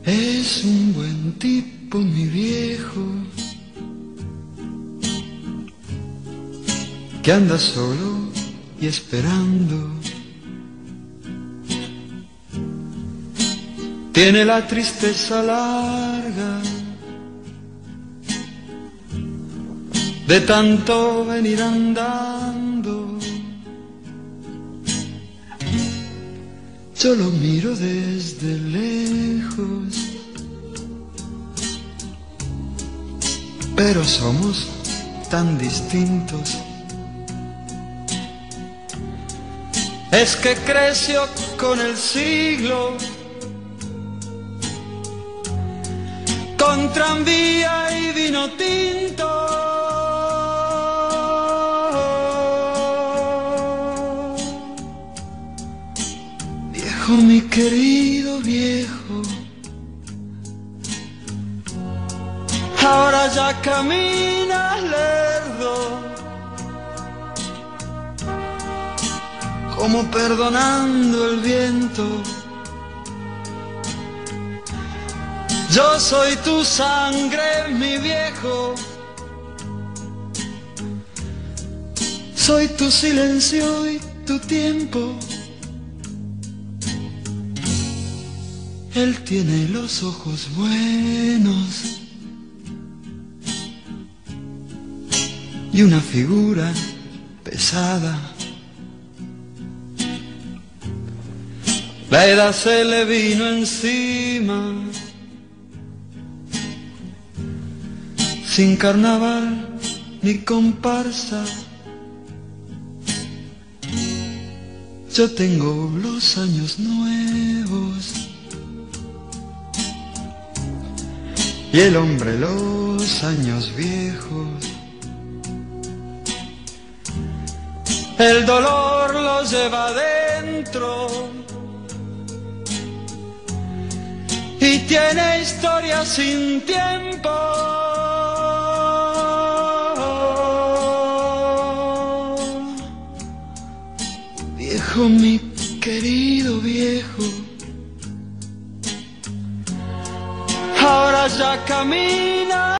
Es un buen tipo, mi viejo, que anda solo y esperando. Tiene la tristeza larga de tanto venir andando. Yo lo miro desde lejos, pero somos tan distintos. Es que creció con el siglo, con tranvía y vino tinto. Viejo, mi querido viejo, ahora ya caminas lerdo, como perdonando el viento. Yo soy tu sangre, mi viejo, soy tu silencio y tu tiempo. Él tiene los ojos buenos y una figura pesada. La edad se le vino encima, sin carnaval ni comparsa. Yo tengo los años nuevos y el hombre los años viejos. El dolor lo lleva adentro y tiene historia sin tiempo. Viejo, mi querido viejo, ahora ya camina